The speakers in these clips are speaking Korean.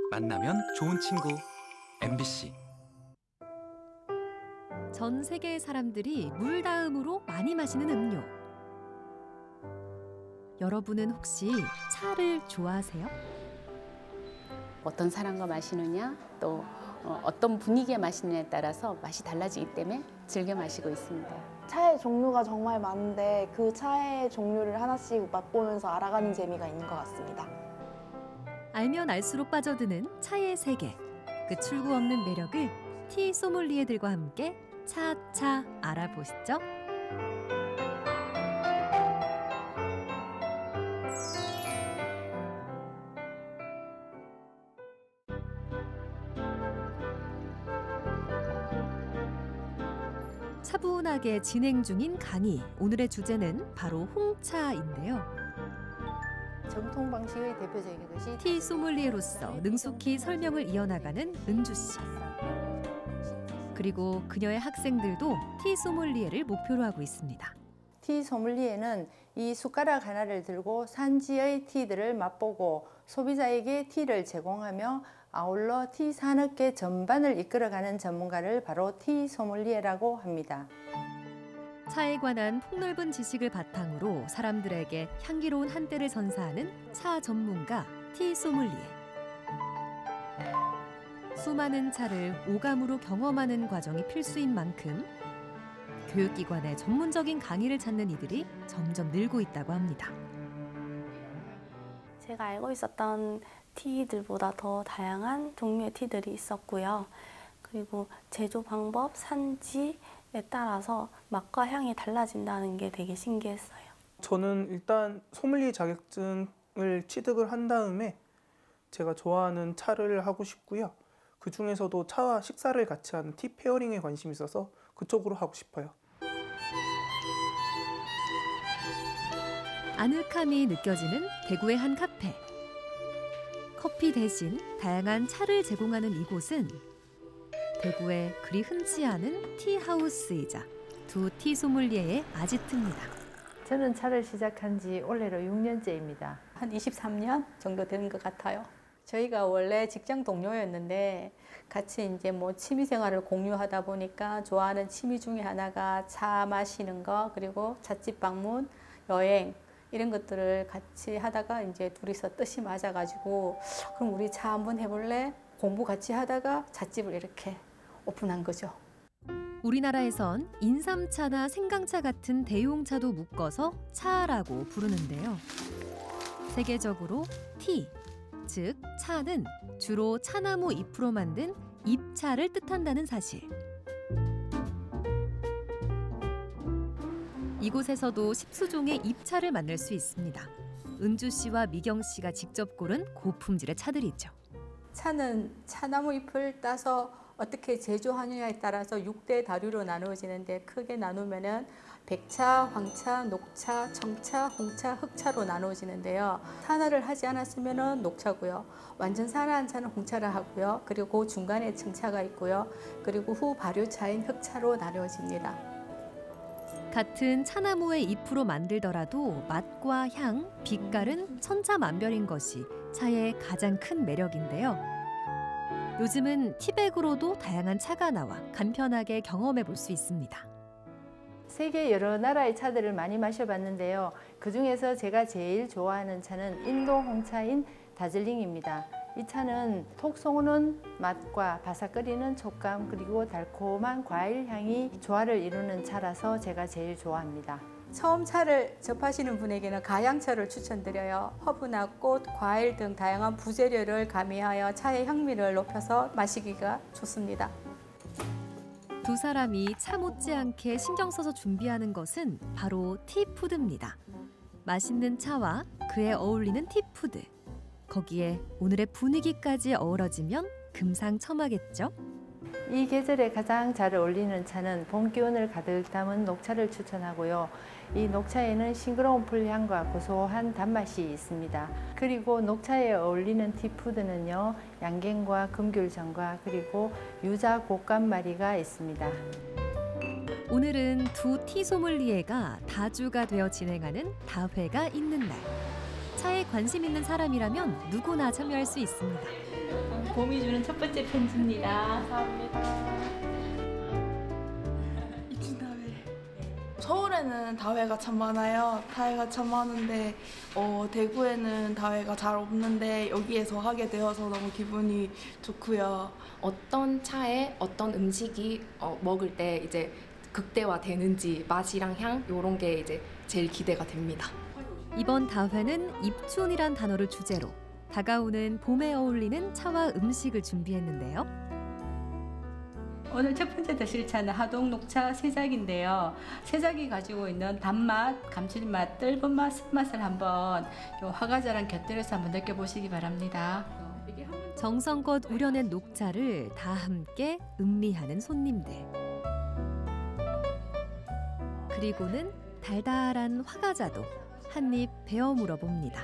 만나면 좋은 친구 MBC. 전 세계의 사람들이 물 다음으로 많이 마시는 음료. 여러분은 혹시 차를 좋아하세요? 어떤 사람과 마시느냐, 또 어떤 분위기에 마시느냐에 따라서 맛이 달라지기 때문에 즐겨 마시고 있습니다. 차의 종류가 정말 많은데 그 차의 종류를 하나씩 맛보면서 알아가는 재미가 있는 것 같습니다. 알면 알수록 빠져드는 차의 세계. 그 출구 없는 매력을 티 소믈리에들과 함께 차차 알아보시죠. 차분하게 진행 중인 강의. 오늘의 주제는 바로 홍차인데요. 정통 방식의 대표적인 것이 티 소믈리에로서 능숙히 설명을 이어나가는 은주 씨. 그리고 그녀의 학생들도 티 소믈리에를 목표로 하고 있습니다. 티 소믈리에는 이 숟가락 하나를 들고 산지의 티들을 맛보고 소비자에게 티를 제공하며 아울러 티 산업계 전반을 이끌어가는 전문가를 바로 티 소믈리에라고 합니다. 차에 관한 폭넓은 지식을 바탕으로 사람들에게 향기로운 한때를 선사하는 차 전문가 티 소믈리에. 수많은 차를 오감으로 경험하는 과정이 필수인 만큼 교육기관에 전문적인 강의를 찾는 이들이 점점 늘고 있다고 합니다. 제가 알고 있었던 티들보다 더 다양한 종류의 티들이 있었고요. 그리고 제조 방법, 산지에 따라서 맛과 향이 달라진다는 게 되게 신기했어요. 저는 일단 소믈리에 자격증을 취득을 한 다음에 제가 좋아하는 차를 하고 싶고요. 그 중에서도 차와 식사를 같이 하는 티 페어링에 관심이 있어서 그쪽으로 하고 싶어요. 아늑함이 느껴지는 대구의 한 카페. 커피 대신 다양한 차를 제공하는 이곳은 대구에 그리 흔치 않은 티하우스이자 두 티 소믈리에의 아지트입니다. 저는 차를 시작한 지 올해로 6년째입니다. 한 23년 정도 되는 것 같아요. 저희가 원래 직장 동료였는데 같이 이제 뭐 취미 생활을 공유하다 보니까 좋아하는 취미 중에 하나가 차 마시는 거, 그리고 찻집 방문, 여행 이런 것들을 같이 하다가 이제 둘이서 뜻이 맞아가지고 그럼 우리 차 한번 해볼래? 공부 같이 하다가 찻집을 이렇게 오픈한 거죠. 우리나라에선 인삼차나 생강차 같은 대용차도 묶어서 차라고 부르는데요. 세계적으로 티, 즉 차는 주로 차나무 잎으로 만든 잎차를 뜻한다는 사실. 이곳에서도 10수종의 잎차를 만날 수 있습니다. 은주 씨와 미경 씨가 직접 고른 고품질의 차들이죠. 차는 차나무 잎을 따서 어떻게 제조하느냐에 따라서 6대 다류로 나누어지는데 크게 나누면은 백차, 황차, 녹차, 청차, 홍차, 흑차로 나누어지는데요. 산화를 하지 않았으면은 녹차고요. 완전 산화한 차는 홍차를 하고요. 그리고 중간에 청차가 있고요. 그리고 후 발효차인 흑차로 나누어집니다. 같은 차나무의 잎으로 만들더라도 맛과 향, 빛깔은 천차만별인 것이 차의 가장 큰 매력인데요. 요즘은 티백으로도 다양한 차가 나와 간편하게 경험해 볼 수 있습니다. 세계 여러 나라의 차들을 많이 마셔봤는데요. 그중에서 제가 제일 좋아하는 차는 인도 홍차인 다즐링입니다. 이 차는 톡 쏘는 맛과 바삭거리는 촉감, 그리고 달콤한 과일 향이 조화를 이루는 차라서 제가 제일 좋아합니다. 처음 차를 접하시는 분에게는 가양차를 추천드려요. 허브나 꽃, 과일 등 다양한 부재료를 가미하여 차의 향미를 높여서 마시기가 좋습니다. 두 사람이 차 못지않게 신경 써서 준비하는 것은 바로 티푸드입니다. 맛있는 차와 그에 어울리는 티푸드. 거기에 오늘의 분위기까지 어우러지면 금상첨화겠죠? 이 계절에 가장 잘 어울리는 차는 봄 기운을 가득 담은 녹차를 추천하고요. 이 녹차에는 싱그러운 풀향과 고소한 단맛이 있습니다. 그리고 녹차에 어울리는 티푸드는요, 양갱과 금귤전과 그리고 유자 곶감마리가 있습니다. 오늘은 두 티 소믈리에가 다주가 되어 진행하는 다회가 있는 날. 차에 관심 있는 사람이라면 누구나 참여할 수 있습니다. 봄이 주는 첫 번째 편지입니다. 감사합니다. 서울에는 다회가 참 많아요. 다회가 참 많은데 대구에는 다회가 잘 없는데 여기에서 하게 되어서 너무 기분이 좋고요. 어떤 차에 어떤 음식이 먹을 때 이제 극대화되는지 맛이랑 향 이런 게 이제 제일 기대가 됩니다. 이번 다회는 입춘이란 단어를 주제로 다가오는 봄에 어울리는 차와 음식을 준비했는데요. 오늘 첫 번째 드실 차는 하동 녹차 세작인데요. 세작이 가지고 있는 단맛, 감칠맛, 떫은 맛, 쓴맛을 한번 요 화과자랑 곁들여서 한번 느껴보시기 바랍니다. 정성껏 우려낸 녹차를 다 함께 음미하는 손님들. 그리고는 달달한 화과자도 한입 베어 물어봅니다.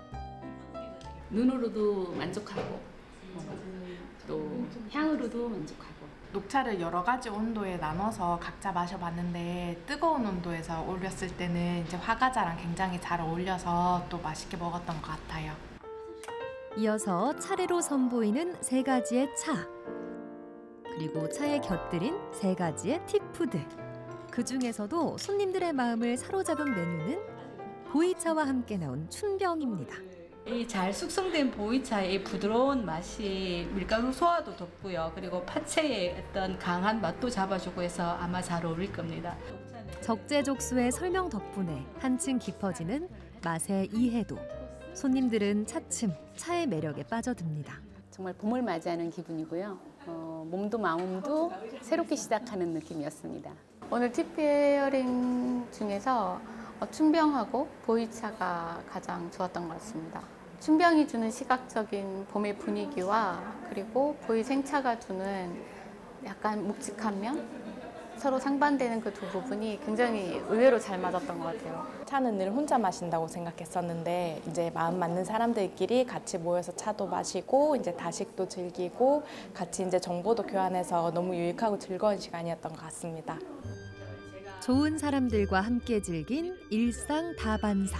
눈으로도 만족하고 또 향으로도 만족하고. 녹차를 여러 가지 온도에 나눠서 각자 마셔봤는데 뜨거운 온도에서 올렸을 때는 이제 화과자랑 굉장히 잘 어울려서 또 맛있게 먹었던 것 같아요. 이어서 차례로 선보이는 3가지의 차. 그리고 차에 곁들인 3가지의 티푸드. 그 중에서도 손님들의 마음을 사로잡은 메뉴는 보이차와 함께 나온 춘병입니다. 이 잘 숙성된 보이차의 부드러운 맛이 밀가루 소화도 돋고요. 그리고 파채의 어떤 강한 맛도 잡아주고 해서 아마 잘 어울릴 겁니다. 적재적소의 설명 덕분에 한층 깊어지는 맛의 이해도. 손님들은 차츰 차의 매력에 빠져듭니다. 정말 봄을 맞이하는 기분이고요. 몸도 마음도 새롭게 시작하는 느낌이었습니다. 오늘 티페어링 중에서 춘병하고 보이차가 가장 좋았던 것 같습니다. 춘병이 주는 시각적인 봄의 분위기와 그리고 보이 생차가 주는 약간 묵직한 면? 서로 상반되는 그 두 부분이 굉장히 의외로 잘 맞았던 것 같아요. 차는 늘 혼자 마신다고 생각했었는데 이제 마음 맞는 사람들끼리 같이 모여서 차도 마시고 이제 다식도 즐기고 같이 이제 정보도 교환해서 너무 유익하고 즐거운 시간이었던 것 같습니다. 좋은 사람들과 함께 즐긴 일상 다반사.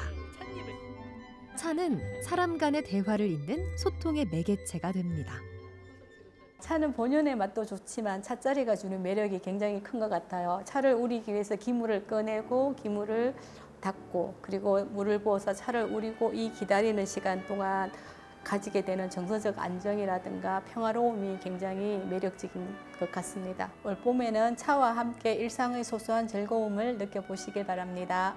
차는 사람 간의 대화를 잇는 소통의 매개체가 됩니다. 차는 본연의 맛도 좋지만 찻자리가 주는 매력이 굉장히 큰 것 같아요. 차를 우리기 위해서 기물을 꺼내고 기물을 닫고 그리고 물을 부어서 차를 우리고 이 기다리는 시간 동안 가지게 되는 정서적 안정이라든가 평화로움이 굉장히 매력적인 것 같습니다. 올 봄에는 차와 함께 일상의 소소한 즐거움을 느껴보시길 바랍니다.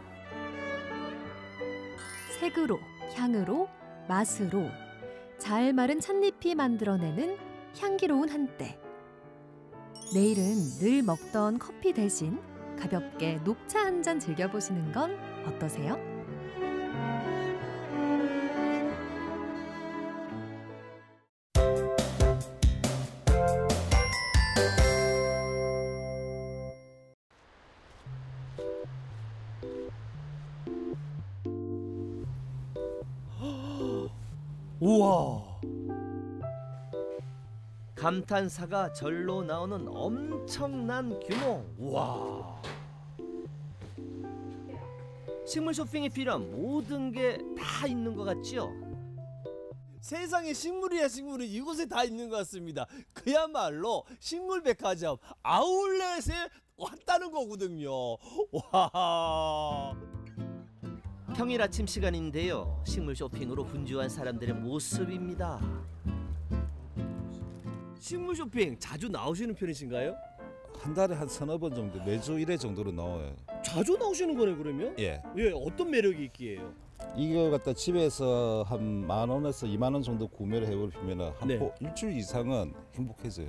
색으로, 향으로, 맛으로 잘 마른 찻잎이 만들어내는 향기로운 한때. 내일은 늘 먹던 커피 대신 가볍게 녹차 한 잔 즐겨보시는 건 어떠세요? 우와! 감탄사가 절로 나오는 엄청난 규모. 우와! 식물 쇼핑에 필요한 모든 게 다 있는 것 같지요? 세상에 식물이야 식물이 이곳에 다 있는 것 같습니다. 그야말로 식물백화점 아울렛에 왔다는 거거든요. 와! 평일 아침 시간인데요. 식물 쇼핑으로 분주한 사람들의 모습입니다. 식물 쇼핑 자주 나오시는 편이신가요? 한 달에 한 서너 번 정도, 매주 1회 정도로 나와요. 자주 나오시는 거네 그러면? 예. 예, 어떤 매력이 있기에요? 이걸 갖다 집에서 한 10,000원에서 20,000원 정도 구매를 해버리면 네. 일주일 이상은 행복해져요.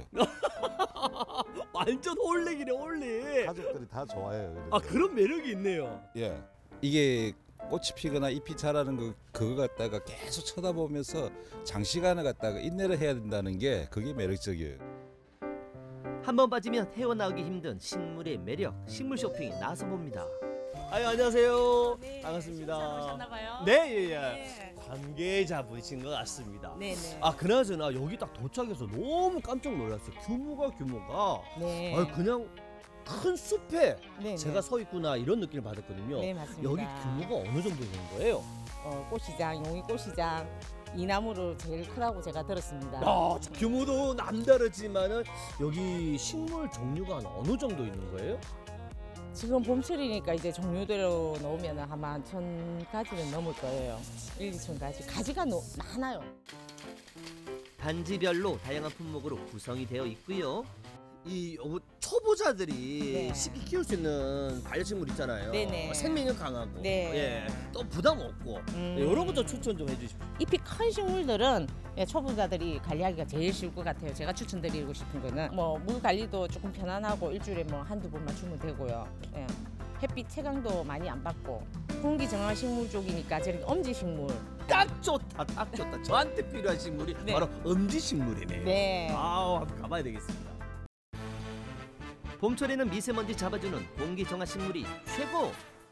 완전 홀릭이네 홀릭. 가족들이 다 좋아해요. 그래서. 아 그런 매력이 있네요. 예. 이게 꽃이 피거나 잎이 자라는 그거 갖다가 계속 쳐다보면서 장시간을 갖다가 인내를 해야 된다는 게 그게 매력적이에요. 한번 빠지면 헤어나오기 힘든 식물의 매력, 식물 쇼핑에 나서봅니다. 아유 안녕하세요. 네, 반갑습니다. 오셨나봐요. 네, 예, 예. 네. 관계자분이신 것 같습니다. 네, 네. 아 그나저나 여기 딱 도착해서 너무 깜짝 놀랐어요. 규모가 네. 그냥 큰 숲에 네, 제가 네. 서 있구나 이런 느낌을 받았거든요. 네, 맞습니다. 여기 규모가 어느 정도 되는 거예요? 꽃시장, 용이 꽃시장 이 나무로 제일 크다고 제가 들었습니다. 야, 규모도 남다르지만은 여기 식물 종류가 어느 정도 있는 거예요? 지금 봄철이니까 이제 종류대로 놓으면 아마 1,000가지는 넘을 거예요. 2,000가지. 가지가 많아요. 단지별로 다양한 품목으로 구성이 되어 있고요. 이 초보자들이 네. 쉽게 키울 수 있는 반려식물 있잖아요. 네네. 생명력 강하고, 네. 예, 또 부담 없고 이런 것도 추천 좀 해주십시오. 잎이 큰 식물들은 초보자들이 관리하기가 제일 쉬울 것 같아요. 제가 추천드리고 싶은 거는 뭐 물 관리도 조금 편안하고 일주일에 뭐 한두 번만 주면 되고요. 예. 햇빛 채광도 많이 안 받고 공기 정화 식물 쪽이니까 저렇게 엄지 식물. 딱 좋다, 딱 좋다. 저한테 필요한 식물이 네. 바로 엄지식물이네요. 네. 아우, 한번 가봐야 되겠습니다. 봄철에는 미세먼지 잡아주는 공기 정화 식물이 최고.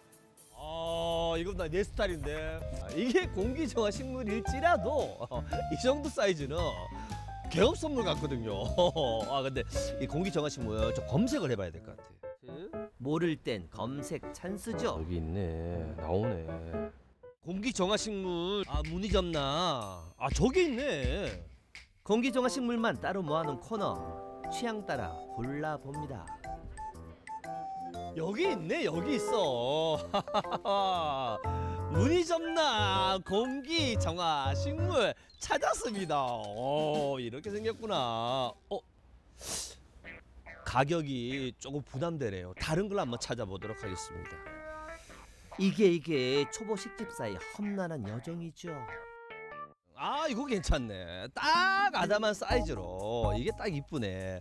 이건 내 스타일인데. 이게 공기 정화 식물일지라도 이 정도 사이즈는 개업 선물 같거든요. 근데 이 공기 정화 식물 좀 검색을 해봐야 될 것 같아요. 모를 땐 검색 찬스죠. 여기 있네, 나오네. 공기 정화 식물. 무늬 접나. 저기 있네. 공기 정화 식물만 따로 모아놓은 코너. 취향 따라 골라봅니다. 여기 있네, 여기 있어. 무늬 접나 공기 정화 식물 찾았습니다. 이렇게 생겼구나. 가격이 조금 부담되네요. 다른 걸 한번 찾아보도록 하겠습니다. 이게 초보 식집사의 험난한 여정이죠. 이거 괜찮네. 딱 아담한 사이즈로 이게 딱 이쁘네.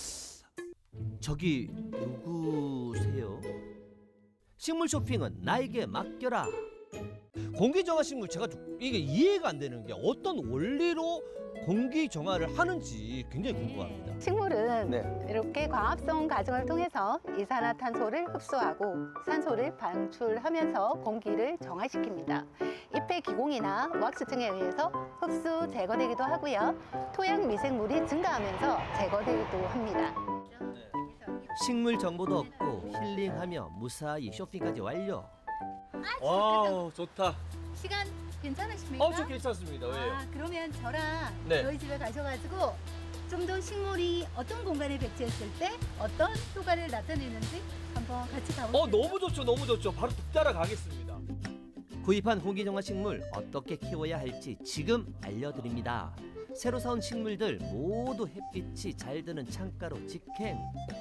저기 누구세요? 식물 쇼핑은 나에게 맡겨라. 공기 정화 식물 제가 이게 이해가 안 되는 게 어떤 원리로 공기 정화를 하는지 굉장히 궁금합니다. 식물은 네. 이렇게 광합성 과정을 통해서 이산화탄소를 흡수하고 산소를 방출하면서 공기를 정화시킵니다. 잎의 기공이나 왁스 등에 의해서 흡수 제거되기도 하고요. 토양 미생물이 증가하면서 제거되기도 합니다. 식물 정보도 얻고 힐링하며 무사히 쇼핑까지 완료. 와우, 좋다. 시간 괜찮으십니까? 저 괜찮습니다. 왜요? 그러면 저랑 네. 저희 집에 가셔가지고 좀 더 식물이 어떤 공간에 배치했을 때 어떤 효과를 나타내는지 한번 같이 가보실까요? 너무 좋죠, 너무 좋죠. 바로 따라 가겠습니다. 구입한 공기 정화 식물 어떻게 키워야 할지 지금 알려드립니다. 새로 사온 식물들 모두 햇빛이 잘 드는 창가로 직행.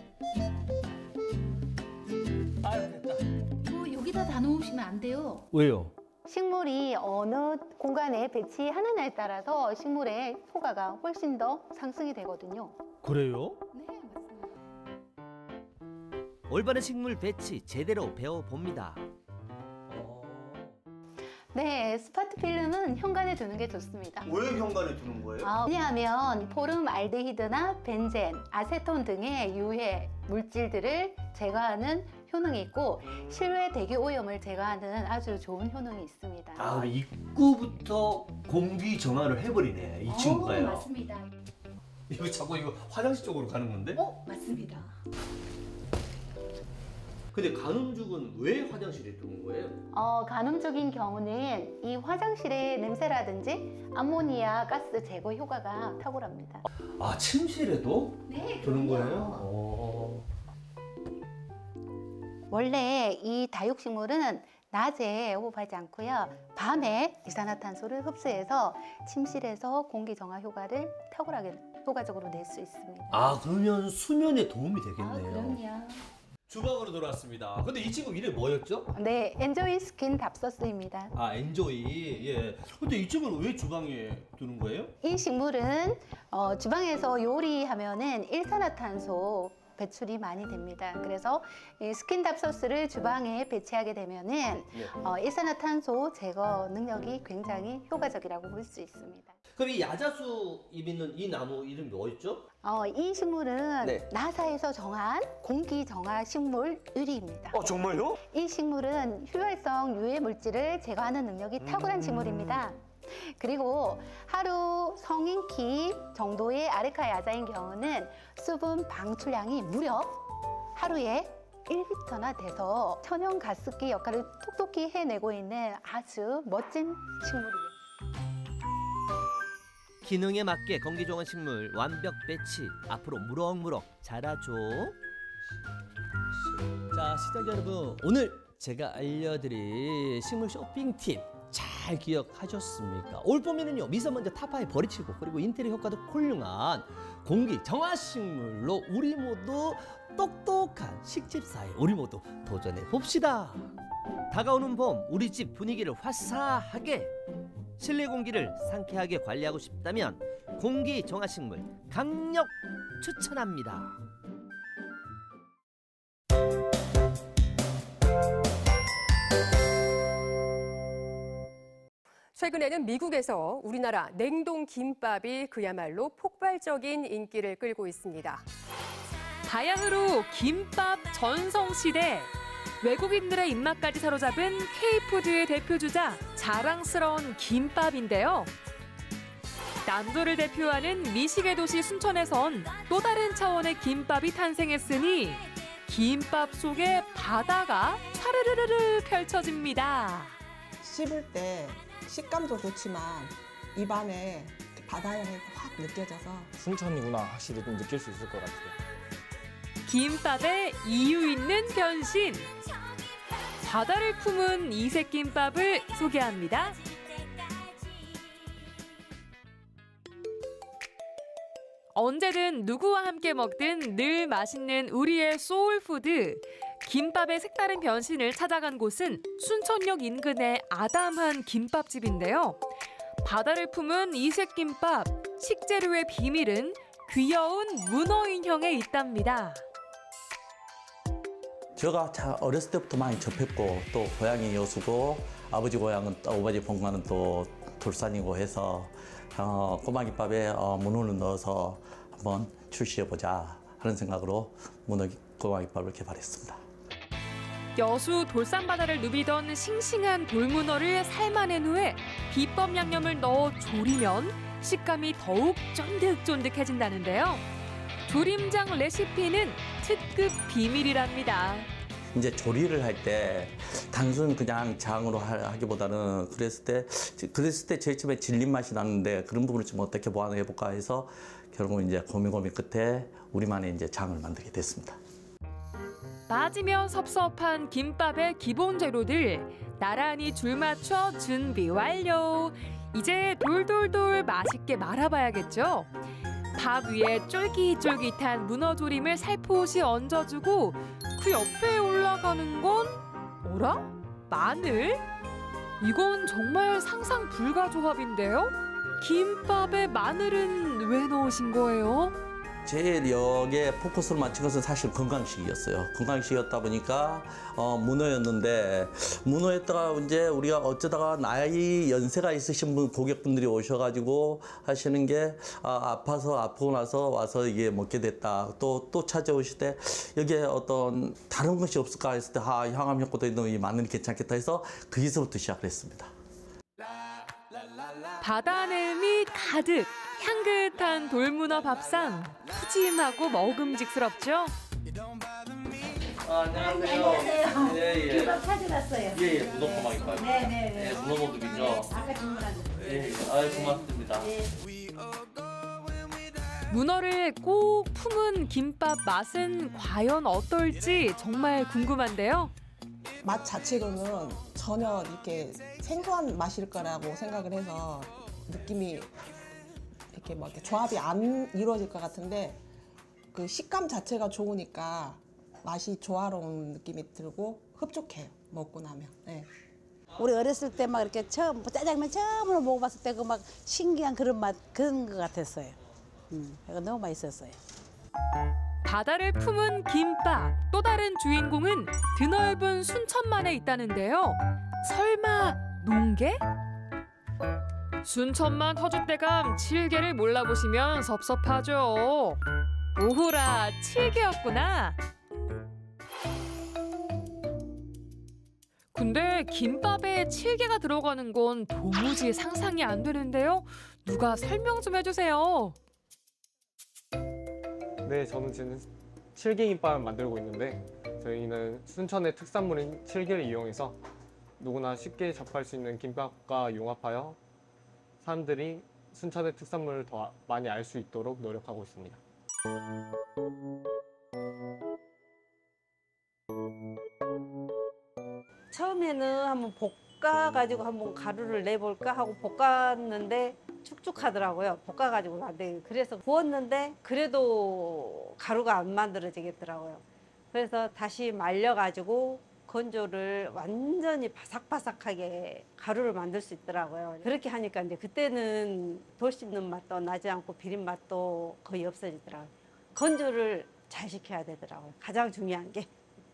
뭐 여기다 다 놓으시면 안 돼요. 왜요? 식물이 어느 공간에 배치하느냐에 따라서 식물의 효과가 훨씬 더 상승이 되거든요. 그래요? 네, 맞습니다. 올바른 식물 배치 제대로 배워봅니다. 네, 스파트 필름은 현관에 두는 게 좋습니다. 왜 현관에 두는 거예요? 왜냐하면 포름알데히드나 벤젠, 아세톤 등의 유해 물질들을 제거하는 효능이 있고 실외 대기 오염을 제거하는 아주 좋은 효능이 있습니다. 입구부터 공기 정화를 해버리네, 이 친구가요. 맞습니다. 이거 자꾸 화장실 쪽으로 가는 건데? 맞습니다. 근데 간음죽은 왜 화장실에 두는 거예요? 간음적인 경우는 이 화장실의 냄새라든지 암모니아 가스 제거 효과가 탁월합니다. 침실에도 네, 두는 그럼요. 거예요? 원래 이 다육식물은 낮에 호흡하지 않고요. 밤에 이산화탄소를 흡수해서 침실에서 공기 정화 효과를 탁월하게 효과적으로 낼 수 있습니다. 그러면 수면에 도움이 되겠네요. 그럼요. 주방으로 돌아왔습니다. 근데 이 친구 이름이 뭐였죠? 네, 엔조이 스킨 답서스입니다. 엔조이. 예. 근데 이 친구는 왜 주방에 두는 거예요? 이 식물은 주방에서 요리하면은 일산화탄소 배출이 많이 됩니다. 그래서 이 스킨 답서스를 주방에 배치하게 되면은 일산화탄소 제거 능력이 굉장히 효과적이라고 볼 수 있습니다. 그럼 이 야자수 잎 있는 이 나무 이름이 뭐였죠? 이 식물은 네. 나사에서 정한 공기 정화 식물 의리입니다. 정말요? 이 식물은 휴활성 유해 물질을 제거하는 능력이 탁월한 식물입니다. 그리고 하루 성인 키 정도의 아레카 야자인 경우는 수분 방출량이 무려 하루에 1리터나 돼서 천연 가습기 역할을 톡톡히 해내고 있는 아주 멋진 식물이에요. 기능에 맞게 공기정화식물 완벽 배치. 앞으로 무럭무럭 자라죠. 자, 시청자 여러분, 오늘 제가 알려드릴 식물 쇼핑 팁 잘 기억하셨습니까? 올 봄에는요, 미세먼지 타파에 버리치고 그리고 인테리어 효과도 훌륭한 공기 정화식물로 우리 모두 똑똑한 식집사에 우리 모두 도전해 봅시다. 다가오는 봄, 우리 집 분위기를 화사하게, 실내 공기를 상쾌하게 관리하고 싶다면 공기 정화식물 강력 추천합니다. 최근에는 미국에서 우리나라 냉동 김밥이 그야말로 폭발적인 인기를 끌고 있습니다. 바야흐로 김밥 전성시대. 외국인들의 입맛까지 사로잡은 K푸드의 대표주자 자랑스러운 김밥인데요. 남도를 대표하는 미식의 도시 순천에선 또 다른 차원의 김밥이 탄생했으니 김밥 속에 바다가 차르르르르 펼쳐집니다. 씹을 때 식감도 좋지만 입안에 바다 향이 확 느껴져서 순천이구나 확실히 좀 느낄 수 있을 것 같아요. 김밥의 이유 있는 변신. 바다를 품은 이색 김밥을 소개합니다. 언제든 누구와 함께 먹든 늘 맛있는 우리의 소울푸드. 김밥의 색다른 변신을 찾아간 곳은 순천역 인근의 아담한 김밥집인데요. 바다를 품은 이색 김밥, 식재료의 비밀은 귀여운 문어 인형에 있답니다. 제가 어렸을 때부터 많이 접했고 또 고향이 여수고 아버지 고향은 아버지 본가는 또 돌산이고 해서 꼬마 김밥에 문어를 넣어서 한번 출시해보자 하는 생각으로 문어 꼬마 김밥을 개발했습니다. 여수 돌산바다를 누비던 싱싱한 돌문어를 삶아낸 후에 비법 양념을 넣어 조리면 식감이 더욱 쫀득쫀득해진다는데요. 조림장 레시피는 특급 비밀이랍니다. 이제 조리를 할 때 단순 그냥 장으로 하기보다는 그랬을 때 제일 처음에 질린 맛이 나는데 그런 부분을 좀 어떻게 보완해 볼까 해서 결국 이제 고민 끝에 우리만의 이제 장을 만들게 됐습니다. 빠지면 섭섭한 김밥의 기본 재료들 나란히 줄 맞춰 준비 완료. 이제 돌돌돌 맛있게 말아봐야겠죠. 밥 위에 쫄깃쫄깃한 문어조림을 살포시 얹어주고 그 옆에 올라가는 건 어라? 마늘? 이건 정말 상상 불가 조합인데요? 김밥에 마늘은 왜 넣으신 거예요? 제일 여기에 포커스를 맞춘 것은 사실 건강식이었어요. 건강식이었다 보니까 문어였는데 문어였다가 이제 우리가 어쩌다가 나이 연세가 있으신 분 고객분들이 오셔가지고 하시는 게 아프고 나서 와서 이게 먹게 됐다. 또 찾아오실 때 여기에 어떤 다른 것이 없을까 했을 때 향암 효과도 있는 이 마늘이 괜찮겠다 해서 거기서부터 시작을 했습니다. 바다 내음이 가득 향긋한 돌문어 밥상 푸짐하고 먹음직스럽죠? 안녕하세요. 예. 김밥 찾아갔어요. 예, 문어 꼬마김밥. 네네. 예, 문어 모듬이죠. 아까 주문하셨어요. 예, 고맙습니다. 문어를 꼭 품은 김밥 맛은 과연 어떨지 정말 궁금한데요. 맛 자체로는 전혀 이렇게 생소한 맛일 거라고 생각을 해서 느낌이 이렇게 막 이렇게 조합이 안 이루어질 것 같은데 그 식감 자체가 좋으니까 맛이 조화로운 느낌이 들고 흡족해요. 먹고 나면. 네. 우리 어렸을 때 막 이렇게 짜장면 처음으로 먹어봤을 때 그 막 신기한 그런 맛 그런 것 같았어요. 이거 너무 맛있었어요. 바다를 품은 김밥, 또 다른 주인공은 드넓은 순천만에 있다는데요. 설마 농계? 순천만 터줏대감 7개를 몰라보시면 섭섭하죠. 오호라 7개였구나. 근데 김밥에 7개가 들어가는 건 도무지 상상이 안 되는데요. 누가 설명 좀 해주세요. 네, 저는 지금 7개 김밥을 만들고 있는데 저희는 순천의 특산물인 7개를 이용해서 누구나 쉽게 접할 수 있는 김밥과 융합하여 사람들이 순천의 특산물을 더 많이 알 수 있도록 노력하고 있습니다. 처음에는 한번 볶아가지고 한번 가루를 내볼까 하고 볶았는데 축축하더라고요. 볶아가지고 안 돼. 그래서 구웠는데 그래도 가루가 안 만들어지겠더라고요. 그래서 다시 말려가지고 건조를 완전히 바삭바삭하게 가루를 만들 수 있더라고요. 그렇게 하니까 이제 그때는 돌 씹는 맛도 나지 않고 비린 맛도 거의 없어지더라고요. 건조를 잘 시켜야 되더라고요. 가장 중요한 게.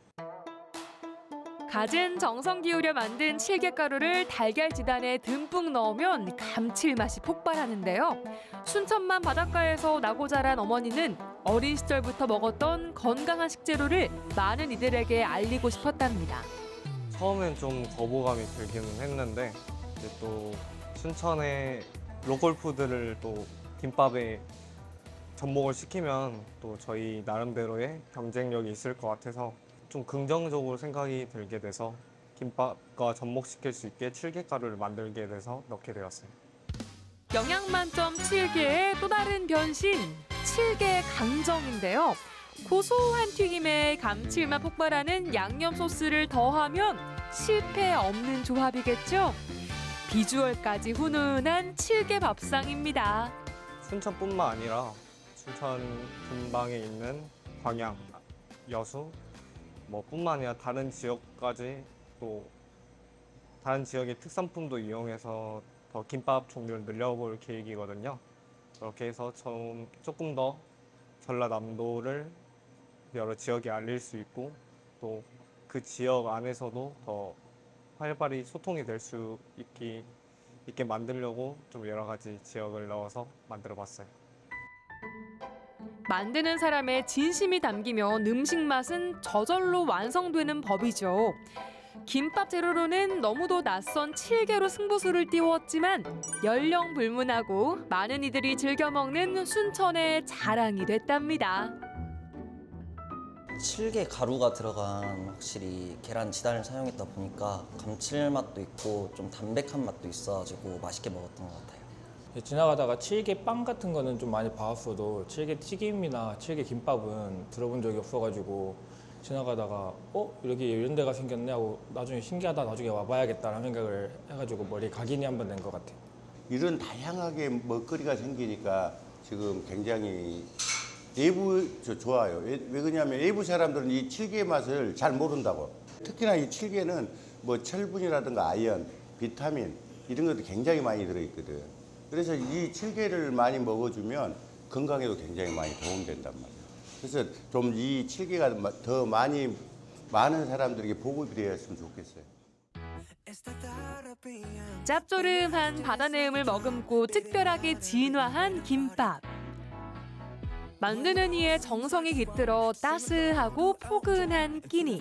갖은 정성 기울여 만든 칠개가루를 달걀 지단에 듬뿍 넣으면 감칠맛이 폭발하는데요. 순천만 바닷가에서 나고 자란 어머니는 어린 시절부터 먹었던 건강한 식재료를 많은 이들에게 알리고 싶었답니다. 처음엔 좀 거부감이 들기는 했는데 이제 또 순천의 로컬 푸드를 또 김밥에 접목을 시키면 또 저희 나름대로의 경쟁력이 있을 것 같아서 좀 긍정적으로 생각이 들게 돼서 김밥과 접목시킬 수 있게 칠개가루를 만들게 돼서 넣게 되었어요. 영양 만점 칠개의 또 다른 변신, 칠개 강정인데요. 고소한 튀김에 감칠맛 폭발하는 양념 소스를 더하면 실패 없는 조합이겠죠. 비주얼까지 훈훈한 칠개 밥상입니다. 순천뿐만 아니라 순천 근방에 있는 광양, 여수 뿐만 아니라 다른 지역까지 또 다른 지역의 특산품도 이용해서 더 김밥 종류를 늘려볼 계획이거든요. 그렇게 해서 조금 더 전라남도를 여러 지역에 알릴 수 있고 또 그 지역 안에서도 더 활발히 소통이 될 수 있게 만들려고 좀 여러 가지 지역을 넣어서 만들어 봤어요. 만드는 사람의 진심이 담기면 음식 맛은 저절로 완성되는 법이죠. 김밥 재료로는 너무도 낯선 칠개로 승부수를 띄웠지만 연령 불문하고 많은 이들이 즐겨 먹는 순천의 자랑이 됐답니다. 칠개 가루가 들어간 확실히 계란 지단을 사용했다 보니까 감칠맛도 있고 좀 담백한 맛도 있어가지고 맛있게 먹었던 것 같아요. 지나가다가 칠개 빵 같은 거는 좀 많이 봐왔어도 칠개 튀김이나 칠개 김밥은 들어본 적이 없어가지고 지나가다가 이렇게 이런 데가 생겼네 하고 나중에 신기하다 나중에 와봐야겠다라는 생각을 해가지고 머리에 각인이 한번 된 것 같아요. 이런 다양하게 먹거리가 생기니까 지금 굉장히 외부 좋아요. 왜 그러냐면 외부 사람들은 이 칠개의 맛을 잘 모른다고. 특히나 이 칠개는 철분이라든가 아연, 비타민 이런 것도 굉장히 많이 들어있거든. 그래서 이 칠개를 많이 먹어주면 건강에도 굉장히 많이 도움된단 말이에요. 그래서 좀 이 칠개가 더 많은 사람들에게 보급이 되었으면 좋겠어요. 짭조름한 바다 내음을 머금고 특별하게 진화한 김밥. 만드는 이의 정성이 깃들어 따스하고 포근한 끼니.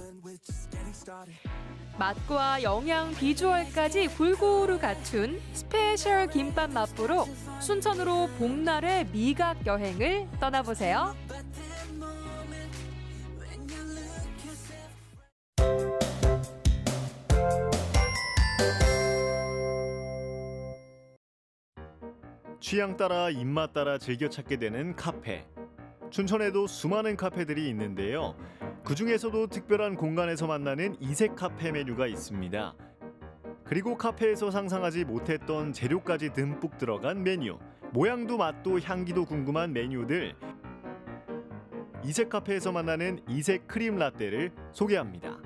맛과 영양, 비주얼까지 골고루 갖춘 스페셜 김밥 맛보러 순천으로 봄날의 미각 여행을 떠나보세요. 취향 따라 입맛 따라 즐겨 찾게 되는 카페. 춘천에도 수많은 카페들이 있는데요. 그중에서도 특별한 공간에서 만나는 이색 카페 메뉴가 있습니다. 그리고 카페에서 상상하지 못했던 재료까지 듬뿍 들어간 메뉴. 모양도 맛도 향기도 궁금한 메뉴들. 이색 카페에서 만나는 이색 크림 라떼를 소개합니다.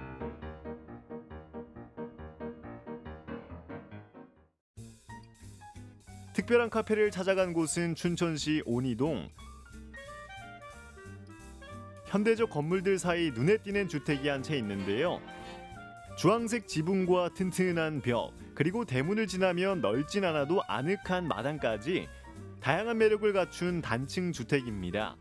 특별한 카페를 찾아간 곳은 춘천시 온이동. 현대적 건물들 사이 눈에 띄는 주택이 한 채 있는데요. 주황색 지붕과 튼튼한 벽, 그리고 대문을 지나면 넓진 않아도 아늑한 마당까지 다양한 매력을 갖춘 단층 주택입니다.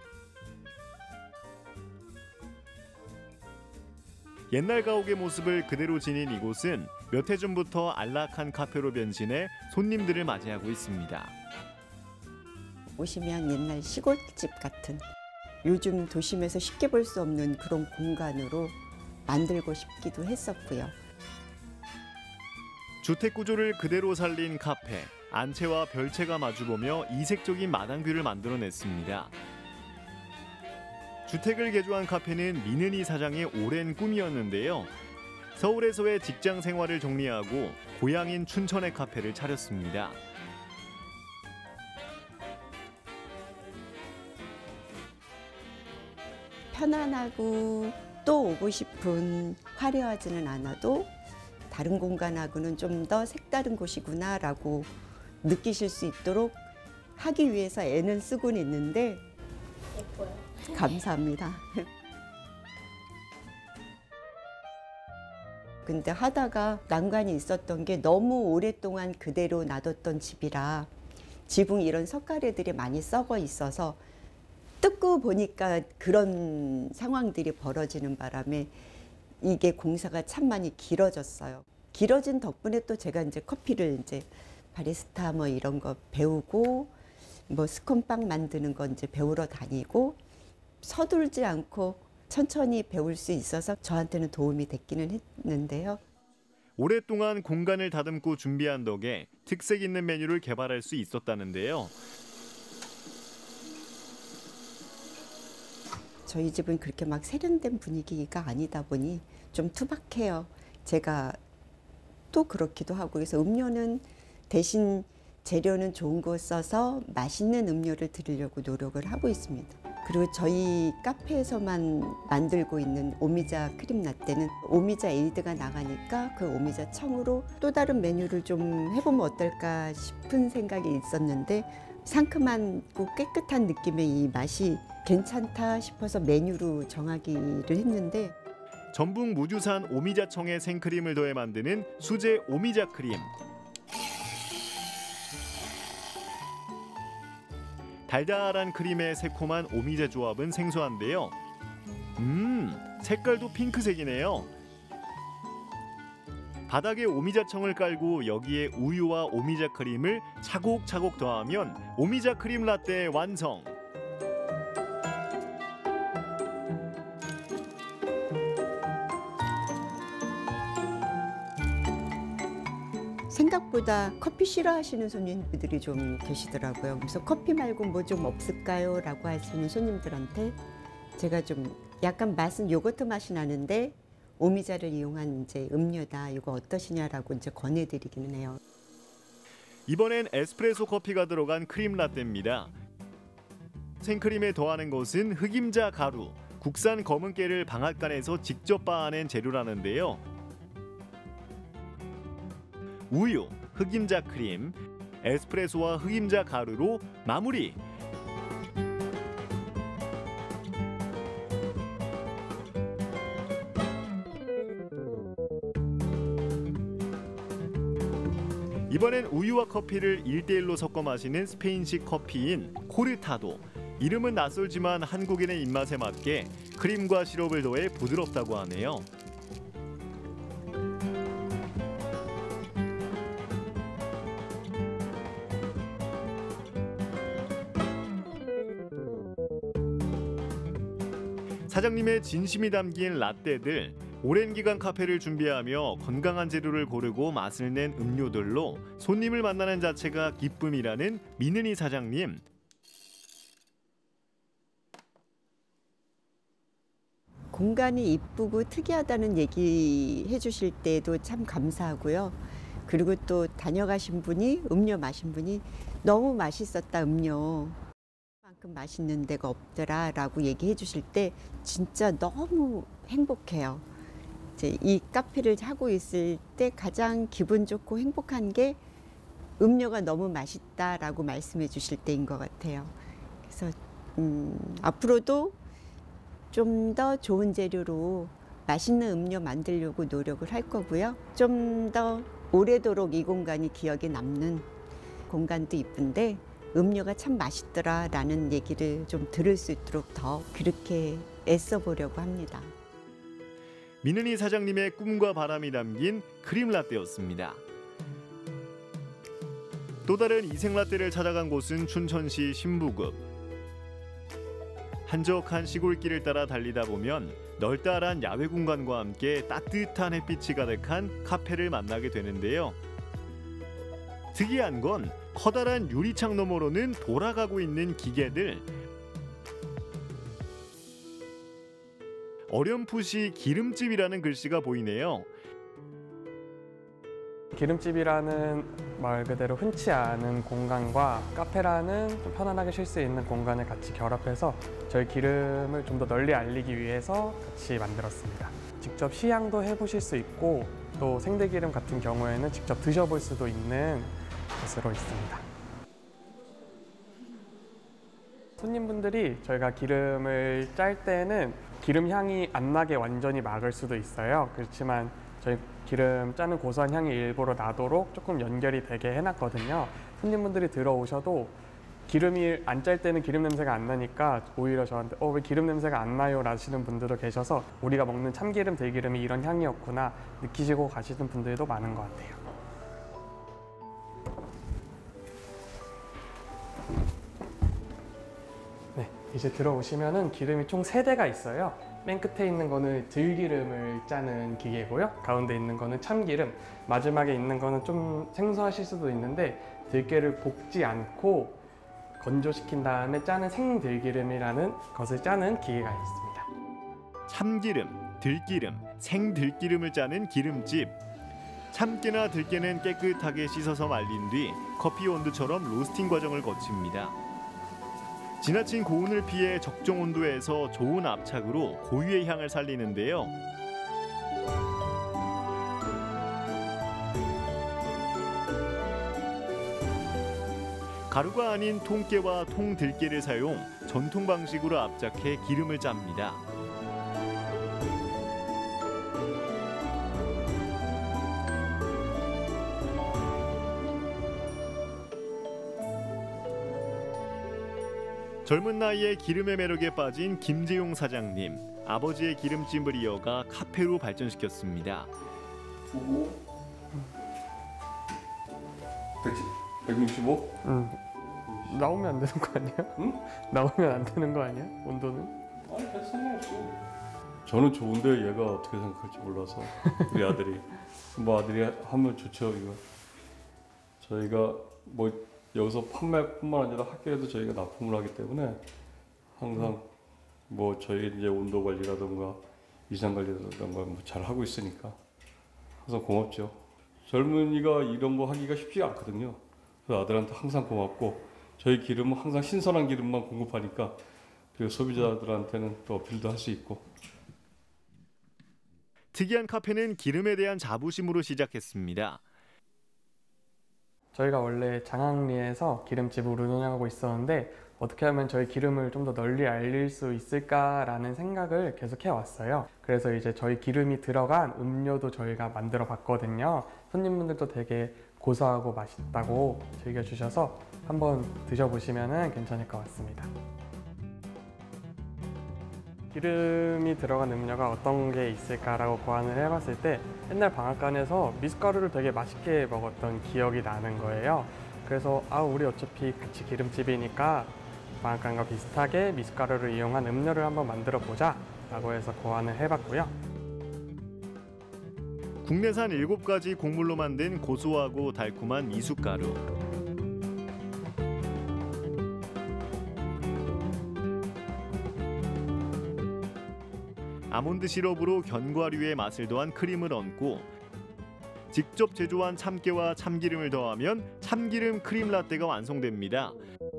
옛날 가옥의 모습을 그대로 지닌 이곳은 몇 해 전부터 안락한 카페로 변신해 손님들을 맞이하고 있습니다. 오시면 옛날 시골집 같은 요즘 도심에서 쉽게 볼 수 없는 그런 공간으로 만들고 싶기도 했었고요. 주택 구조를 그대로 살린 카페. 안채와 별채가 마주보며 이색적인 마당뷰를 만들어냈습니다. 주택을 개조한 카페는 민은희 사장의 오랜 꿈이었는데요. 서울에서의 직장 생활을 정리하고 고향인 춘천의 카페를 차렸습니다. 편안하고 또 오고 싶은 화려하지는 않아도 다른 공간하고는 좀 더 색다른 곳이구나라고 느끼실 수 있도록 하기 위해서 애는 쓰고는 있는데 예뻐요. 감사합니다. 근데 하다가 난관이 있었던 게 너무 오랫동안 그대로 놔뒀던 집이라 지붕 이런 석가래들이 많이 썩어 있어서 뜯고 보니까 그런 상황들이 벌어지는 바람에 이게 공사가 참 많이 길어졌어요. 길어진 덕분에 또 제가 이제 커피를 이제 바리스타 뭐 이런 거 배우고 뭐 스콘빵 만드는 거 이제 배우러 다니고 서둘지 않고 천천히 배울 수 있어서 저한테는 도움이 됐기는 했는데요. 오랫동안 공간을 다듬고 준비한 덕에 특색 있는 메뉴를 개발할 수 있었다는데요. 저희 집은 그렇게 막 세련된 분위기가 아니다 보니 좀 투박해요. 제가 또 그렇기도 하고 그래서 음료는 대신 재료는 좋은 거 써서 맛있는 음료를 드리려고 노력을 하고 있습니다. 그리고 저희 카페에서만 만들고 있는 오미자 크림 라떼는 오미자 에이드가 나가니까 그 오미자 청으로 또 다른 메뉴를 좀 해보면 어떨까 싶은 생각이 있었는데 상큼하고 깨끗한 느낌의 이 맛이 괜찮다 싶어서 메뉴로 정하기를 했는데 전북 무주산 오미자청에 생크림을 더해 만드는 수제 오미자 크림. 달달한 크림의 새콤한 오미자 조합은 생소한데요. 색깔도 핑크색이네요. 바닥에 오미자청을 깔고 여기에 우유와 오미자 크림을 차곡차곡 더하면 오미자 크림 라떼 완성. 생각보다 커피 싫어하시는 손님들이 좀 계시더라고요. 그래서 커피 말고 뭐 좀 없을까요? 라고 하시는 손님들한테 제가 좀 약간 맛은 요거트 맛이 나는데 오미자를 이용한 이제 음료다. 이거 어떠시냐라고 이제 권해드리기는 해요. 이번엔 에스프레소 커피가 들어간 크림 라떼입니다. 생크림에 더하는 것은 흑임자 가루, 국산 검은 깨를 방앗간에서 직접 빻아낸 재료라는데요. 우유, 흑임자 크림, 에스프레소와 흑임자 가루로 마무리. 이번엔 우유와 커피를 1:1로 섞어 마시는 스페인식 커피인 코르타도. 이름은 낯설지만 한국인의 입맛에 맞게 크림과 시럽을 더해 부드럽다고 하네요. 사장님의 진심이 담긴 라떼들, 오랜 기간 카페를 준비하며 건강한 재료를 고르고 맛을 낸 음료들로 손님을 만나는 자체가 기쁨이라는 민은희 사장님. 공간이 이쁘고 특이하다는 얘기 해주실 때도 참 감사하고요. 그리고 또 다녀가신 분이 음료 마신 분이 너무 맛있었다 음료. 만큼 맛있는 데가 없더라라고 얘기해 주실 때 진짜 너무 행복해요. 이제 이 카페를 하고 있을 때 가장 기분 좋고 행복한 게 음료가 너무 맛있다라고 말씀해 주실 때인 것 같아요. 그래서 앞으로도 좀 더 좋은 재료로 맛있는 음료 만들려고 노력을 할 거고요. 좀 더 오래도록 이 공간이 기억에 남는 공간도 이쁜데 음료가 참 맛있더라라는 얘기를 좀 들을 수 있도록 더 그렇게 애써 보려고 합니다. 민은희 사장님의 꿈과 바람이 담긴 크림 라떼였습니다. 또 다른 이색 라떼를 찾아간 곳은 춘천시 신부급. 한적한 시골길을 따라 달리다 보면 널따란 야외 공간과 함께 따뜻한 햇빛이 가득한 카페를 만나게 되는데요. 특이한 건 커다란 유리창 너머로는 돌아가고 있는 기계들. 어렴풋이 기름집이라는 글씨가 보이네요. 기름집이라는 말 그대로 흔치 않은 공간과 카페라는 좀 편안하게 쉴 수 있는 공간을 같이 결합해서 저희 기름을 좀 더 널리 알리기 위해서 같이 만들었습니다. 직접 시향도 해보실 수 있고 또 생들기름 같은 경우에는 직접 드셔볼 수도 있는 곳으로 있습니다. 손님분들이 저희가 기름을 짤 때는 기름 향이 안 나게 완전히 막을 수도 있어요. 그렇지만 저희 기름 짜는 고소한 향이 일부러 나도록 조금 연결이 되게 해놨거든요. 손님분들이 들어오셔도 기름이 안 짤 때는 기름 냄새가 안 나니까 오히려 저한테 왜 기름 냄새가 안 나요? 라시는 분들도 계셔서 우리가 먹는 참기름, 들기름이 이런 향이었구나 느끼시고 가시는 분들도 많은 것 같아요. 네, 이제 들어오시면은 기름이 총 3대가 있어요. 맨 끝에 있는 거는 들기름을 짜는 기계고요. 가운데 있는 거는 참기름, 마지막에 있는 거는 좀 생소하실 수도 있는데 들깨를 볶지 않고 건조시킨 다음에 짜는 생들기름이라는 것을 짜는 기계가 있습니다. 참기름, 들기름, 생들기름을 짜는 기름집. 참깨나 들깨는 깨끗하게 씻어서 말린 뒤 커피 원두처럼 로스팅 과정을 거칩니다. 지나친 고온을 피해 적정 온도에서 좋은 압착으로 고유의 향을 살리는데요. 가루가 아닌 통깨와 통들깨를 사용 전통 방식으로 압착해 기름을 짭니다. 젊은 나이에 기름의 매력에 빠진 김재용 사장님. 아버지의 기름집을 이어가 카페로 발전시켰습니다. 165? 응. 나오면 안 되는 거 아니야? 응? 나오면 안 되는 거 아니야? 온도는? 아니, 별 상관없어. 저는 좋은데 얘가 어떻게 생각할지 몰라서 우리 아들이 뭐 아들이 하면 좋죠 이거. 저희가 뭐 여기서 판매뿐만 아니라 학교에도 저희가 납품을 하기 때문에 항상 뭐 저희 이제 온도 관리라든가 이상 관리라든가 뭐 잘 하고 있으니까 항상 고맙죠. 젊은이가 이런 거 하기가 쉽지 않거든요. 그래서 아들한테 항상 고맙고 저희 기름은 항상 신선한 기름만 공급하니까 그 소비자들한테는 또 어필도 할 수 있고. 특이한 카페는 기름에 대한 자부심으로 시작했습니다. 저희가 원래 장항리에서 기름집을 운영하고 있었는데 어떻게 하면 저희 기름을 좀 더 널리 알릴 수 있을까라는 생각을 계속 해왔어요. 그래서 이제 저희 기름이 들어간 음료도 저희가 만들어 봤거든요. 손님분들도 되게 고소하고 맛있다고 즐겨주셔서 한번 드셔보시면 괜찮을 것 같습니다. 기름이 들어간 음료가 어떤 게 있을까라고 고안을 해봤을 때 옛날 방앗간에서 미숫가루를 되게 맛있게 먹었던 기억이 나는 거예요. 그래서 우리 어차피 같이 기름집이니까 방앗간과 비슷하게 미숫가루를 이용한 음료를 한번 만들어 보자 라고 해서 고안을 해봤고요. 국내산 7가지 곡물로 만든 고소하고 달콤한 미숫가루. 아몬드 시럽으로 견과류의 맛을 더한 크림을 얹고 직접 제조한 참깨와 참기름을 더하면 참기름 크림 라떼가 완성됩니다.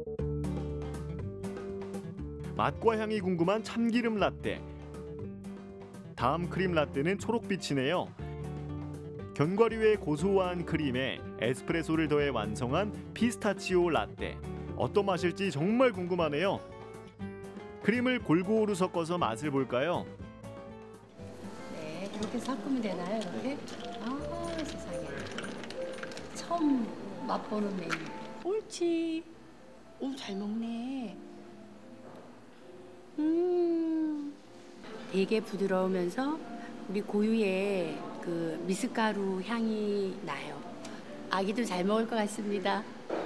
맛과 향이 궁금한 참기름 라떼. 다음 크림 라떼는 초록빛이네요. 견과류의 고소한 크림에 에스프레소를 더해 완성한 피스타치오 라떼. 어떤 맛일지 정말 궁금하네요. 크림을 골고루 섞어서 맛을 볼까요? 네, 이렇게 섞으면 되나요? 이렇게? 세상에. 처음 맛보는 메뉴. 옳지. 잘 먹네. 되게 부드러우면서 우리 고유의 그 미숫가루 향이 나요. 아기도 잘 먹을 것 같습니다.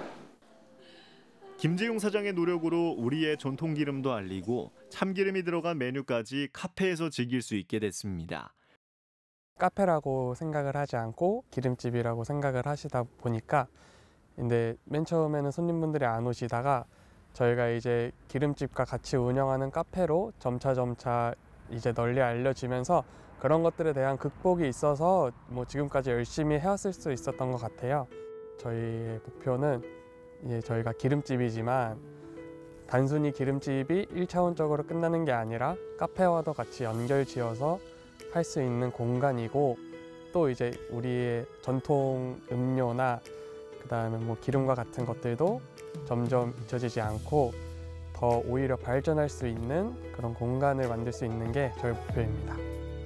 김재용 사장의 노력으로 우리의 전통 기름도 알리고 참기름이 들어간 메뉴까지 카페에서 즐길 수 있게 됐습니다. 카페라고 생각을 하지 않고 기름집이라고 생각을 하시다 보니까 근데 맨 처음에는 손님분들이 안 오시다가 저희가 이제 기름집과 같이 운영하는 카페로 점차 이제 널리 알려지면서 그런 것들에 대한 극복이 있어서 뭐 지금까지 열심히 해왔을 수 있었던 것 같아요. 저희의 목표는 이제 저희가 기름집이지만 단순히 기름집이 1차원적으로 끝나는 게 아니라 카페와도 같이 연결지어서 할 수 있는 공간이고, 또 이제 우리의 전통 음료나 그다음에 뭐 기름과 같은 것들도 점점 잊혀지지 않고 더 오히려 발전할 수 있는 그런 공간을 만들 수 있는 게 저희 목표입니다.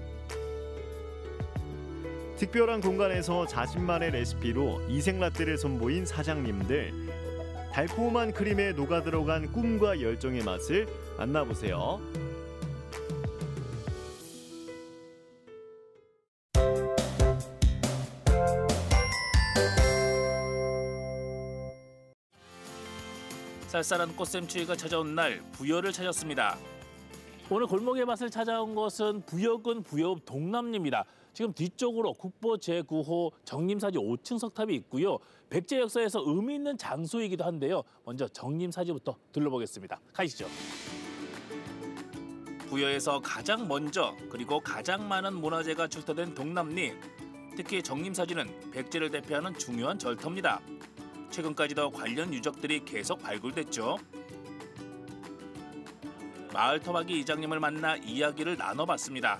특별한 공간에서 자신만의 레시피로 이색라떼를 선보인 사장님들. 달콤한 크림에 녹아 들어간 꿈과 열정의 맛을 만나보세요. 쌀쌀한 꽃샘추위가 찾아온 날 부여를 찾았습니다. 오늘 골목의 맛을 찾아온 곳은 부여군 부여읍 동남리입니다. 지금 뒤쪽으로 국보 제9호 정림사지 5층 석탑이 있고요. 백제 역사에서 의미 있는 장소이기도 한데요. 먼저 정림사지부터 둘러보겠습니다. 가시죠. 부여에서 가장 먼저 그리고 가장 많은 문화재가 출토된 동남리. 특히 정림사지는 백제를 대표하는 중요한 절터입니다. 최근까지도 관련 유적들이 계속 발굴됐죠. 마을 토박이 이장님을 만나 이야기를 나눠봤습니다.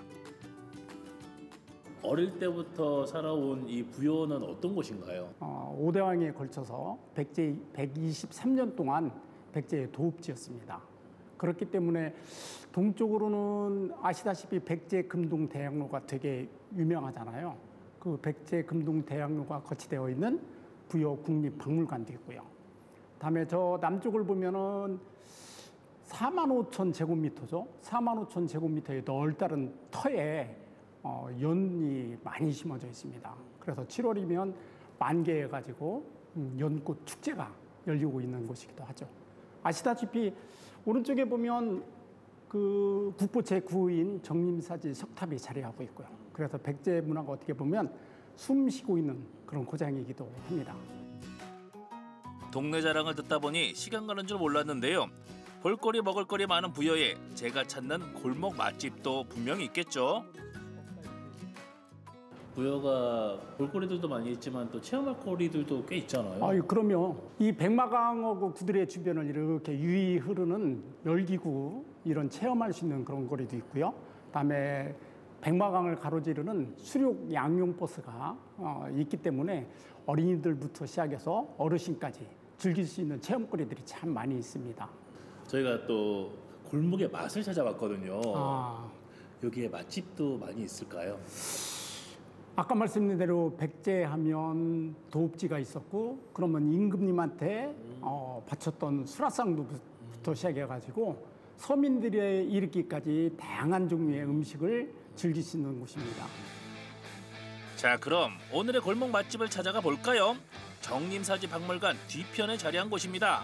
어릴 때부터 살아온 이 부여는 어떤 곳인가요? 5대왕에 걸쳐서 백제 123년 동안 백제의 도읍지였습니다. 그렇기 때문에 동쪽으로는 아시다시피 백제 금동 대학로가 되게 유명하잖아요. 그 백제 금동 대학로가 거치되어 있는 부여 국립박물관도 있고요. 다음에 저 남쪽을 보면은 45,000 제곱미터죠. 45,000 제곱미터의 넓다른 터에 연이 많이 심어져 있습니다. 그래서 7월이면 만개해가지고 연꽃 축제가 열리고 있는 곳이기도 하죠. 아시다시피 오른쪽에 보면 그 국보 제9호인 정림사지 석탑이 자리하고 있고요. 그래서 백제 문화가 어떻게 보면 숨 쉬고 있는 그런 고장이기도 합니다. 동네 자랑을 듣다 보니 시간 가는 줄 몰랐는데요. 볼거리 먹을거리 많은 부여에 제가 찾는 골목 맛집도 분명히 있겠죠. 부여가 볼거리들도 많이 있지만 또 체험할 거리들도 꽤 있잖아요. 아유, 그럼요. 이 백마강하고 구들의 주변을 이렇게 유이 흐르는 열기구 이런 체험할 수 있는 그런 거리도 있고요. 그다음에 백마강을 가로지르는 수륙 양용버스가 있기 때문에 어린이들부터 시작해서 어르신까지 즐길 수 있는 체험거리들이 참 많이 있습니다. 저희가 또 골목의 맛을 찾아봤거든요. 여기에 맛집도 많이 있을까요? 아까 말씀드린 대로 백제하면 도읍지가 있었고, 그러면 임금님한테 바쳤던 수라상도부터 시작해가지고 서민들에 이르기까지 다양한 종류의 음식을 즐길 수 있는 곳입니다. 자, 그럼 오늘의 골목 맛집을 찾아가 볼까요? 정림사지 박물관 뒤편에 자리한 곳입니다.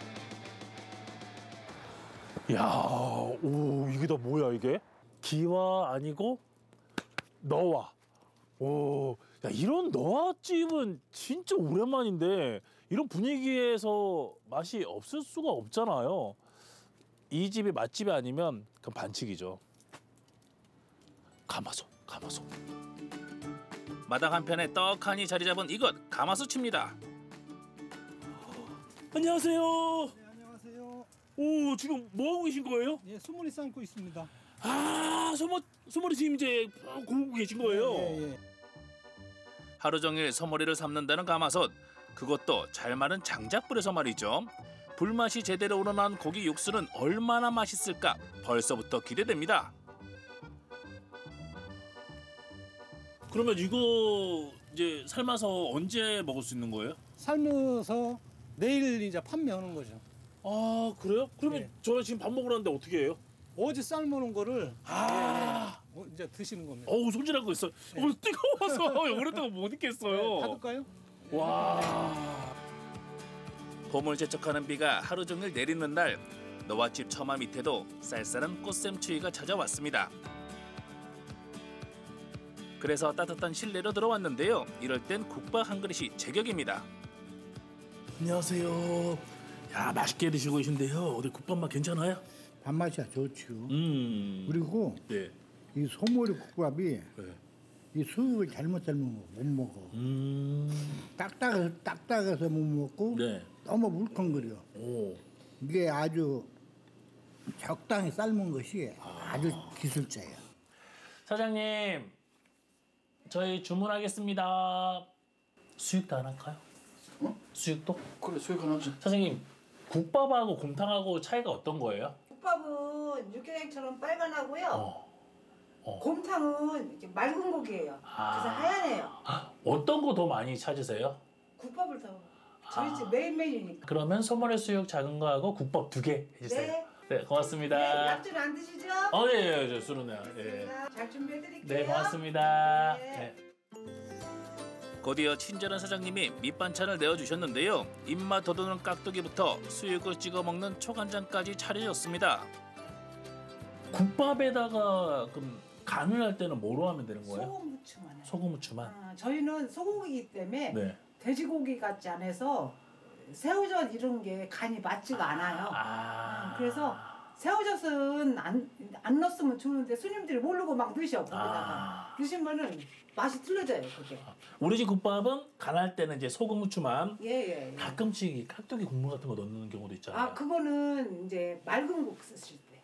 야, 오, 이게 다 뭐야 이게? 기와 아니고 너와. 오, 야, 이런 너와집은 진짜 오랜만인데 이런 분위기에서 맛이 없을 수가 없잖아요. 이 집이 맛집이 아니면 그건 반칙이죠. 가마솥. 마당 한편에 떡하니 자리 잡은 이것 가마솥입니다. 안녕하세요. 네, 안녕하세요. 오, 지금 뭐 하고 계신 거예요? 예, 소머리 삶고 있습니다. 아, 소머리 지금 이제 구우고 계신 거예요? 예. 하루 종일 소머리를 삶는다는 가마솥. 그것도 잘 마른 장작불에서 말이죠. 불맛이 제대로 우러난 고기 육수는 얼마나 맛있을까 벌써부터 기대됩니다. 그러면 이거 이제 삶아서 언제 먹을 수 있는 거예요? 삶아서 내일 이제 판매하는 거죠. 아, 그래요? 그러면 저 지금 밥 먹으러 왔는데 어떻게 해요? 어제 삶아놓은 거를 이제 드시는 겁니다. 어우, 손질한 거 있어요. 오늘 뜨거워서 오랫동안 못 있겠어요. 닫을까요? 와. 봄을 재촉하는 비가 하루 종일 내리는 날, 너와집 처마 밑에도 쌀쌀한 꽃샘추위가 찾아왔습니다. 그래서 따뜻한 실내로 들어왔는데요. 이럴 땐 국밥 한 그릇이 제격입니다. 안녕하세요. 야, 맛있게 드시고 계신데요. 어디 국밥 맛 괜찮아요? 밥맛이야 좋지요. 음. 그리고 네. 이 소머리 국밥이 이 수육을 잘못 삶으면 못 먹어. 딱딱해서 못 먹고 네. 너무 물컹거려. 오. 이게 아주 적당히 삶은 것이 아주 기술자예요. 사장님, 저희 주문하겠습니다. 수육도 안 할까요? 수육도? 그래, 수육 하나 하자. 사장님, 국밥하고 곰탕하고 차이가 어떤 거예요? 국밥은 육개장처럼 빨간하고요. 곰탕은 이제 맑은 고기예요. 그래서 하얀해요. 어떤 거 더 많이 찾으세요? 국밥을 더 저희 집 메인 메뉴니까. 그러면 소머리 수육 작은 거하고 국밥 2개 해주세요. 네. 네, 고맙습니다. 네, 약주는 안 드시죠? 예, 저 술은요. 예. 잘 준비해드릴게요. 네, 고맙습니다. 네. 곧이어 친절한 사장님이 밑반찬을 내어주셨는데요. 입맛 돋우는 깍두기부터 수육을 찍어 먹는 초간장까지 차려졌습니다. 국밥에다가 그럼 간을 할 때는 뭐로 하면 되는 거예요? 소금 후추만 해요. 소금 후추만. 저희는 소고기이기 때문에 네. 돼지고기 같지 않아서 새우젓 이런 게 간이 맞지가 않아요. 그래서 새우젓은 안 넣었으면 좋은데 손님들이 모르고 막 넣으셔 거기다가. 드시면은 맛이 틀려져요 그게. 우리 집 국밥은 간할 때는 이제 소금 후추만. 예. 가끔씩 이 깍두기 국물 같은 거 넣는 경우도 있잖아요. 아 그거는 이제 맑은 국 쓰실 때.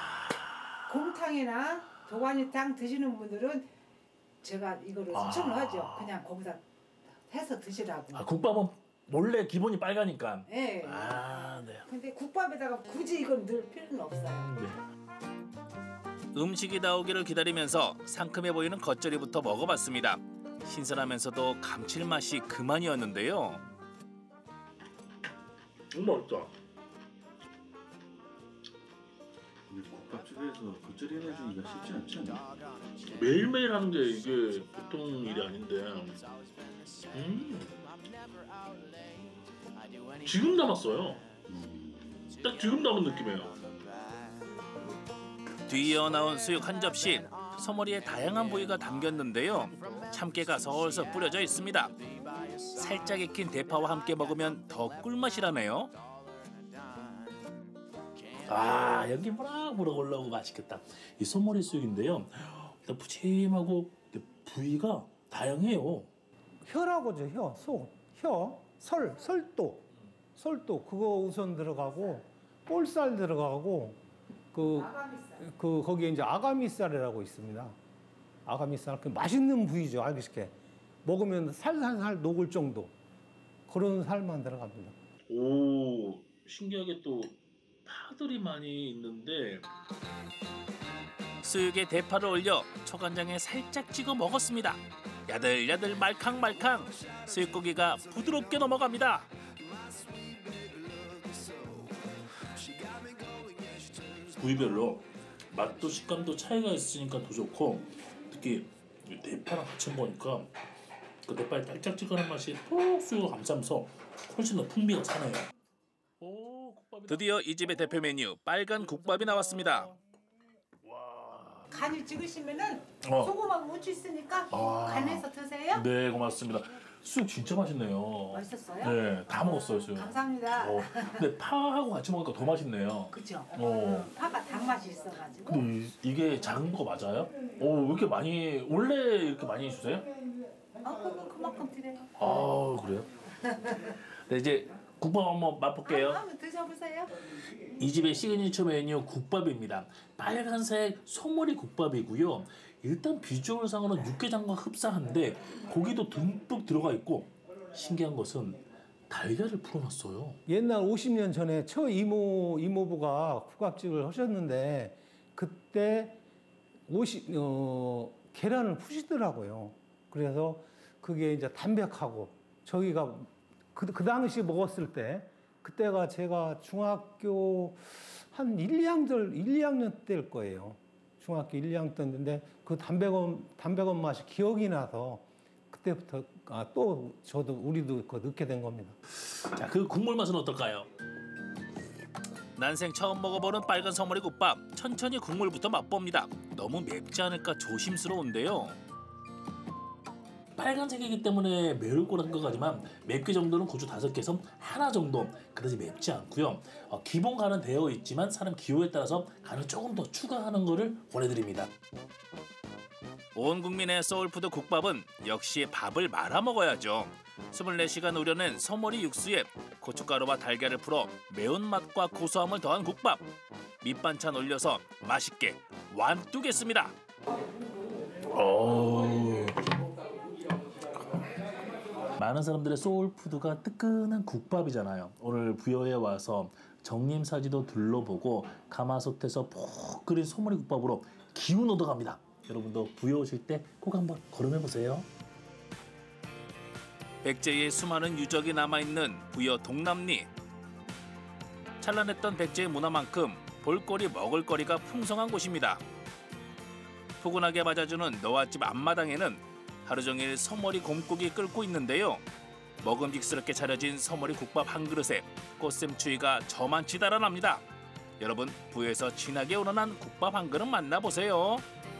곰탕이나 도가니탕 드시는 분들은 제가 이거를 추천을 하죠. 그냥 거기다 해서 드시라고. 국밥은 원래 기본이 빨가니까. 예. 네. 근데 국밥에다가 굳이 이걸 넣을 필요는 없어요. 음식이 나오기를 기다리면서 상큼해 보이는 겉절이부터 먹어봤습니다. 신선하면서도 감칠맛이 그만이었는데요. 맛있다. 국밥집에서 겉절이 해주기가 쉽지 않지 않나? 매일매일 하는 게 이게 보통 일이 아닌데. 지금 담았어요. 딱 지금 담은 느낌이에요. 뒤이어 나온 수육 한 접시. 소머리에 다양한 부위가 담겼는데요. 참깨가 솔솔 뿌려져 있습니다. 살짝 익힌 대파와 함께 먹으면 더 꿀맛이라네요. 아, 여기 무럭무럭 올라오고 맛있겠다. 이 소머리 수육인데요. 일단 푸짐하고 부위가 다양해요. 혀라고죠, 혀, 소, 혀, 설도 그거 우선 들어가고 볼살 들어가고 거기에 이제 아가미살이라고 있습니다. 아가미살 그 맛있는 부위죠, 알기쉽게 먹으면 살살살 녹을 정도 그런 살만 들어갑니다. 오, 신기하게 또 파들이 많이 있는데 수육에 대파를 올려 초간장에 살짝 찍어 먹었습니다. 야들야들 말캉말캉 수육고기가 부드럽게 넘어갑니다. 부위별로 맛도 식감도 차이가 있으니까 더 좋고 특히 이 대파랑 같이 먹으니까 그 대파의 달짝지근한 맛이 푹 수육을 감싸면서 훨씬 더 풍미가 차네요. 드디어 이 집의 대표 메뉴 빨간 국밥이 나왔습니다. 간을 찍으시면은 소금하고 후추 있으니까 간해서 드세요. 네, 고맙습니다. 수육 진짜 맛있네요. 맛있었어요? 네, 다 먹었어요, 수육. 감사합니다. 근데 파하고 같이 먹으니까 더 맛있네요. 그죠? 파가 단맛이 있어가지고. 근데 이게 작은 거 맞아요? 왜 이렇게 많이 원래 이렇게 많이 주세요? 그건 그만큼 드려요. 아, 그래요? 네, 이제 국밥 한번 맛볼게요. 한번 드셔보세요. 이 집의 시그니처 메뉴 국밥입니다. 빨간색 소머리 국밥이고요. 일단 비주얼상으로는 육개장과 흡사한데 고기도 듬뿍 들어가 있고 신기한 것은 달걀을 풀어놨어요. 옛날 50년 전에 이모부가 국밥집을 하셨는데 그때 계란을 푸시더라고요. 그래서 그게 이제 담백하고 저희가 그 당시 먹었을 때 그때가 제가 중학교 한 1, 2학년 때일 거예요. 중학교 1, 2학년 때인데 그 담백한 맛이 기억이 나서 그때부터 또 우리도 그거 넣게 된 겁니다. 자, 그 국물 맛은 어떨까요? 난생 처음 먹어보는 빨간 소머리 국밥. 천천히 국물부터 맛봅니다. 너무 맵지 않을까 조심스러운데요. 빨간색이기 때문에 매울 거란 것 같지만 맵기 정도는 고추 5개에서 하나 정도 그다지 맵지 않고요. 기본 간은 되어 있지만 사람 기호에 따라서 간을 조금 더 추가하는 거를 권해드립니다. 온 국민의 소울푸드 국밥은 역시 밥을 말아 먹어야죠. 24시간 우려낸 소머리 육수에 고춧가루와 달걀을 풀어 매운맛과 고소함을 더한 국밥. 밑반찬 올려서 맛있게 완뚜겠습니다. 많은 사람들의 소울푸드가 뜨끈한 국밥이잖아요. 오늘 부여에 와서 정림사지도 둘러보고 가마솥에서 푹 끓인 소머리 국밥으로 기운 얻어갑니다. 여러분도 부여 오실 때 꼭 한번 걸음해보세요. 백제의 수많은 유적이 남아있는 부여 동남리. 찬란했던 백제의 문화만큼 볼거리 먹을거리가 풍성한 곳입니다. 포근하게 맞아주는 너와집 앞마당에는 하루 종일 소머리 곰국이 끓고 있는데요. 먹음직스럽게 차려진 소머리 국밥 한 그릇에 꽃샘추위가 저만치 달아납니다. 여러분 부여에서 진하게 우러난 국밥 한 그릇 만나보세요.